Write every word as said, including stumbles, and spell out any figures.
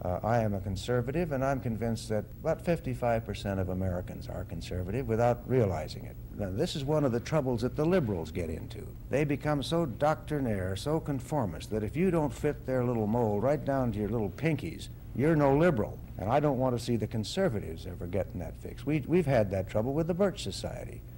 Uh, I am a conservative, and I'm convinced that about fifty-five percent of Americans are conservative without realizing it. Now, this is one of the troubles that the liberals get into. They become so doctrinaire, so conformist, that if you don't fit their little mold right down to your little pinkies, you're no liberal. And I don't want to see the conservatives ever getting that fix. We, we've had that trouble with the Birch Society.